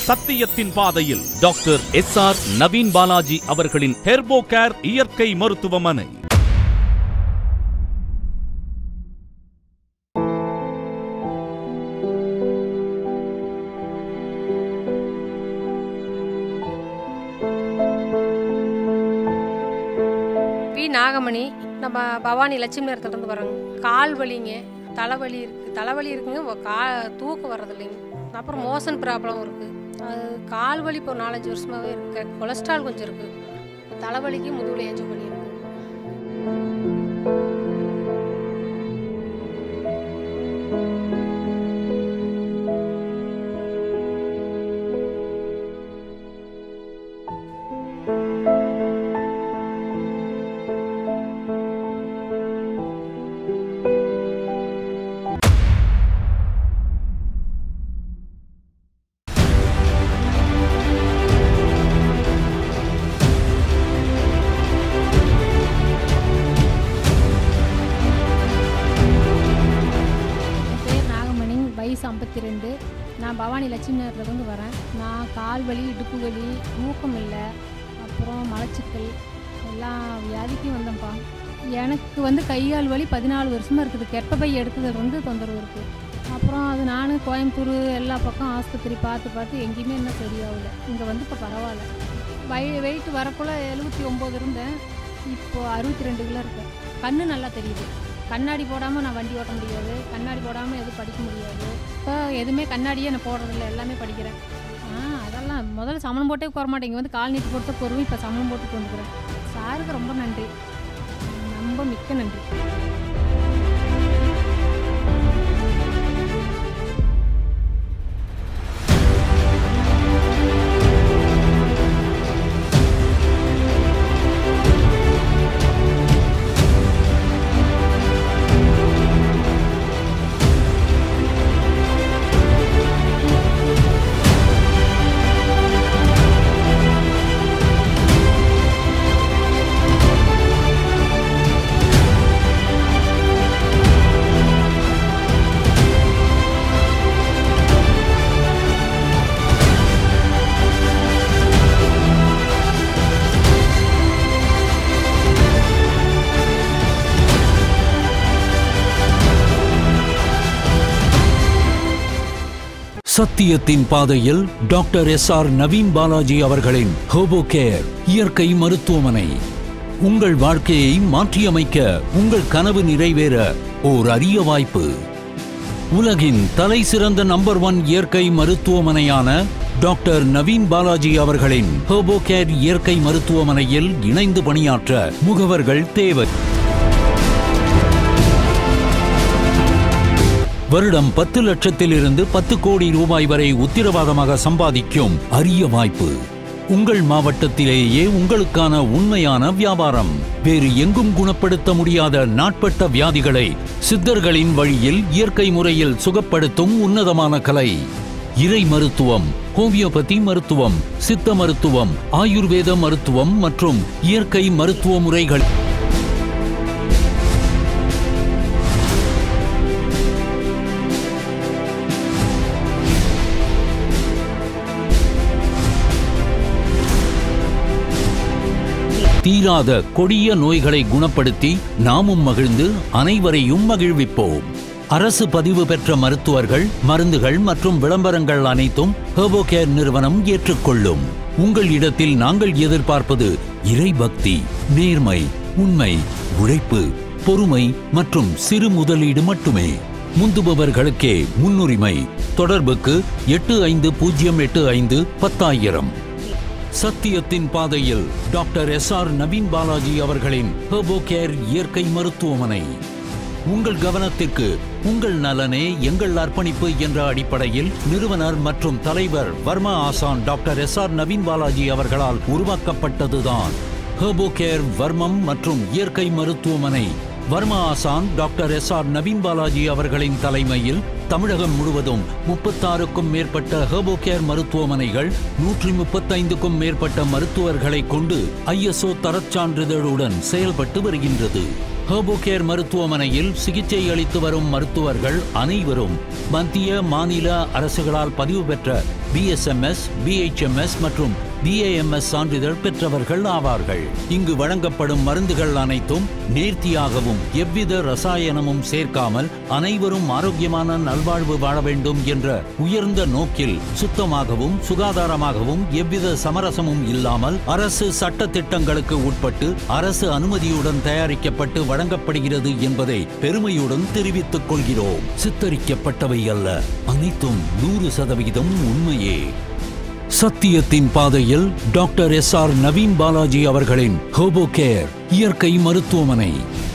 சத்தியத்தின் பாதையில் doctor SR Naveen Balaji அவர்களின் ஹெர்போ கேர் இயற்கை மருத்துவமனை. நாகமணி, நம்ம பவானி லட்சுமி நேரத்துலேருந்து வரோங்க. கால் வலிங்க, தலைவலி இருக்குங்க, தூக்கம் வர்றதில்லைங்க. அப்புறம் மோஷன் ப்ராப்ளம் இருக்குது. அது கால் வலி இப்போ 4-5 வருஷமாகவே இருக்கு. கொலஸ்ட்ரால் கொஞ்சம் இருக்குது. தலைவலிக்கு முதுகுல ஏஞ்சு பண்ணியிருக்கு. வயசு 52. நான் பவானி லட்சுமி நகர்லேருந்து வரேன். நான் கால் வலி, இடுப்பு வலி, தூக்கம் இல்லை, அப்புறம் மலச்சிக்கல் எல்லா வியாதிக்கும் வந்தேன்ப்பா. எனக்கு கைகால் வலி 14 வருஷமாக இருக்குது. கெப்பப்பை எடுத்ததுலேருந்து தொந்தரவு இருக்குது. அப்புறம் அது நான் கோயம்புத்தூர் எல்லா பக்கம் ஆஸ்பத்திரி பார்த்து எங்கேயுமே இன்னும் சரியாகலை. இங்கே இப்போ பரவாயில்ல. வெயிட் வரப்போல் 79 இருந்தேன். இப்போது 62 கிலோ இருக்கேன். கண்ணு நல்லா தெரியுது. கண்ணாடி போடாமல் நான் வண்டி ஓட்ட முடியாது. கண்ணாடி போடாமல் எதுவும் படிக்க முடியாது. இப்போ எதுவுமே கண்ணாடியே நான் போடுறதில்ல, எல்லாமே படிக்கிறேன். அதெல்லாம் முதல்ல சமணம் போட்டே உட்கார மாட்டேன். இங்கே கால் நீட்டு போட்டு பொறுமை இப்போ சமணம் போட்டு கொண்டுக்கிறேன். சாருக்கு ரொம்ப நன்றி, ரொம்ப மிக்க நன்றி. சத்தியத்தின் பாதையில் டாக்டர் எஸ்ஆர் நவீன் பாலாஜி அவர்களின் ஹெர்போ கேர் இயற்கை மருத்துவமனை. உங்கள் வாழ்க்கையை மாற்றியமைக்க, உங்கள் கனவு நிறைவேற ஓர் அரிய வாய்ப்பு. உலகின் தலை சிறந்த நம்பர் 1 இயற்கை மருத்துவமனையான டாக்டர் நவீன் பாலாஜி அவர்களின் ஹெர்போ கேர் இயற்கை மருத்துவமனையில் இணைந்து பணியாற்ற முகவர்கள் தேவை. வருடம் 10 லட்சத்திலிருந்து 10 கோடி ரூபாய் வரை உத்திரவாதமாக சம்பாதிக்கும் அரிய வாய்ப்பு. உங்கள் மாவட்டத்திலேயே உங்களுக்கான உண்மையான வியாபாரம். வேறு எங்கும் குணப்படுத்த முடியாத நாட்பட்ட வியாதிகளை சித்தர்களின் வழியில் இயற்கை முறையில் சுகப்படுத்தும் உன்னதமான கலை. இறை மருத்துவம், ஹோமியோபதி மருத்துவம், சித்த மருத்துவம், ஆயுர்வேத மருத்துவம் மற்றும் இயற்கை மருத்துவ முறைகள். தீராத கொடிய நோய்களை குணப்படுத்தி நாமும் மகிழ்ந்து அனைவரையும் மகிழ்விப்போம். அரசு பதிவு பெற்ற மருத்துவர்கள், மருந்துகள் மற்றும் விளம்பரங்கள் அனைத்தும் ஹெர்போ கேர் நிறுவனம் ஏற்றுக்கொள்ளும். உங்கள் இடத்தில் நாங்கள் எதிர்பார்ப்பது இறை பக்தி, நேர்மை, உண்மை, உழைப்பு, பொறுமை மற்றும் சிறு முதலீடு மட்டுமே. முந்துபவர்களுக்கே முன்னுரிமை. தொடர்புக்கு 8508510000. சத்தியத்தின் பாதையில் டாக்டர் எஸ்ஆர் நவீன் பாலாஜி அவர்களின் ஹெர்போ கேர் இயற்கை மருத்துவமனை. உங்கள் கவனத்திற்கு உங்கள் நலனே எங்கள் அர்ப்பணிப்பு என்ற அடிப்படையில் நிறுவனர் மற்றும் தலைவர் வர்மா ஆசான் டாக்டர் எஸ்ஆர் நவீன் பாலாஜி அவர்களால் உருவாக்கப்பட்டதுதான் ஹெர்போ கேர் வர்மம் மற்றும் இயற்கை மருத்துவமனை. வர்மா ஆசான் டாக்டர் எஸ்ஆர் நவீன் பாலாஜி அவர்களின் தலைமையில் தமிழகம் முழுவதும் 36க்கும் மேற்பட்ட ஹெர்போ கேர் மருத்துவமனைகள், 135க்கும் மேற்பட்ட மருத்துவர்களை கொண்டு ISO தரச்சான்றிதழுடன் செயல்பட்டு வருகின்றது. ஹெர்போ கேர் மருத்துவமனையில் சிகிச்சை அளித்து வரும் மருத்துவர்கள் அனைவரும் மத்திய மாநில அரசுகளால் பதிவு பெற்ற BSMS, BHMS மற்றும் BAMS சான்றிதழ் பெற்றவர்கள் ஆவார்கள். இங்கு வழங்கப்படும் மருந்துகள் அனைத்தும் நேர்த்தியாகவும் எவ்வித ரசாயனமும் சேர்க்காமல் அனைவரும் ஆரோக்கியமான நல்வாழ்வு வாழ வேண்டும் என்ற உயர்ந்த நோக்கில் சுத்தமாகவும் சுகாதாரமாகவும் எவ்வித சமரசமும் இல்லாமல் அரசு சட்ட திட்டங்களுக்கு உட்பட்டு அரசு அனுமதியுடன் தயாரிக்கப்பட்டு வழங்கப்படுகிறது என்பதை பெருமையுடன் தெரிவித்துக் கொள்கிறோம். சித்தரிக்கப்பட்டவை அல்ல, அனைத்தும் 100% உண்மையே. சத்தியத்தின் பாதையில் டாக்டர் SR நவீன் பாலாஜி அவர்களின் ஹெர்போ கேர் இயற்கை மருத்துவமனை.